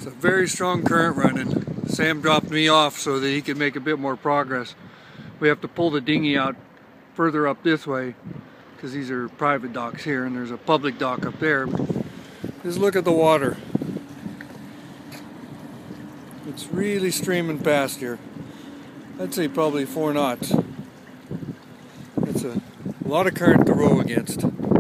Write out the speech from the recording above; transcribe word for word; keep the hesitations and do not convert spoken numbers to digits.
It's a very strong current running. Sam dropped me off so that he could make a bit more progress. We have to pull the dinghy out further up this way because these are private docks here and there's a public dock up there. Just look at the water. It's really streaming past here. I'd say probably four knots. It's a, a lot of current to row against.